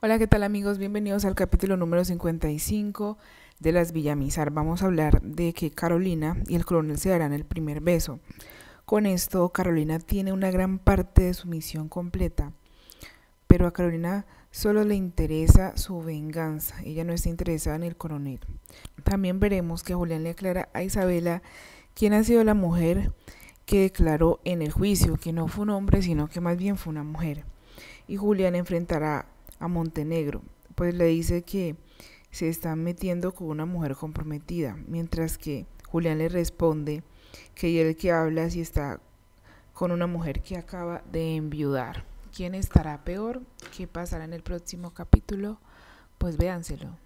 Hola, ¿qué tal amigos? Bienvenidos al capítulo número 55 de Las Villamizar. Vamos a hablar de que Carolina y el coronel se darán el primer beso. Con esto, Carolina tiene una gran parte de su misión completa, pero a Carolina solo le interesa su venganza. Ella no está interesada en el coronel. También veremos que Julián le aclara a Isabela quién ha sido la mujer que declaró en el juicio, que no fue un hombre, sino que más bien fue una mujer. Y Julián enfrentará a Montenegro, pues le dice que se está metiendo con una mujer comprometida, mientras que Julián le responde que él que habla si está con una mujer que acaba de enviudar. ¿Quién estará peor? ¿Qué pasará en el próximo capítulo? Pues véanselo.